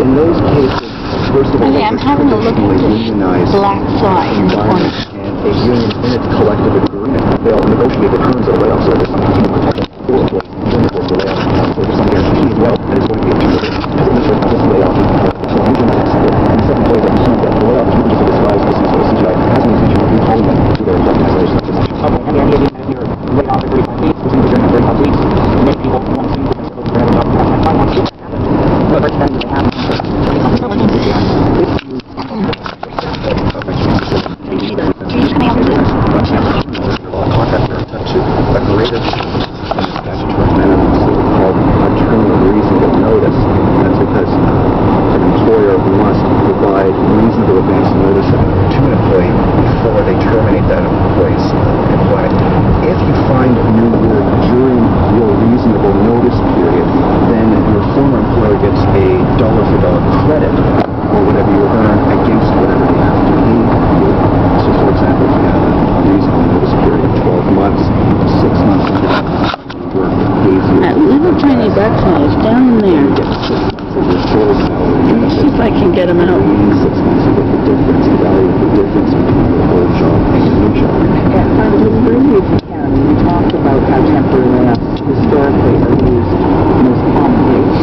in those cases, first of all, Okay, I'm having a look at this black fly in the corner. And a union in its collective agreement, they'll negotiate the terms of the layoff, so there's some continued protection for employees during the course of the layoff. So there's some guarantee as well that it's going to be achieved. As in this layoff, so unionize and some employees are concerned that the layoff is just a disguise for CGI has an intention of recalling them to their employment organization. Okay, and the idea is that if you're laid off at 35 weeks, which means during 35 weeks, many people want to see the principle of the job. I want to see that happen. But then they have reasonable advance notice to an employee before they terminate that employee's employment. If you find new work during your reasonable notice period, then your former employer gets a dollar-for-dollar credit for whatever you earn against whatever they have to pay you. So, for example, if you have a reasonable notice period of 12 months, 6 months work pays you. That little tiny blackfly is down there. Let me see if I can get him out. 6 months, you get the difference, the value of the difference between your old job and your new job. On the Greenleaf County, we talked about how temporary layoffs historically are used most commonly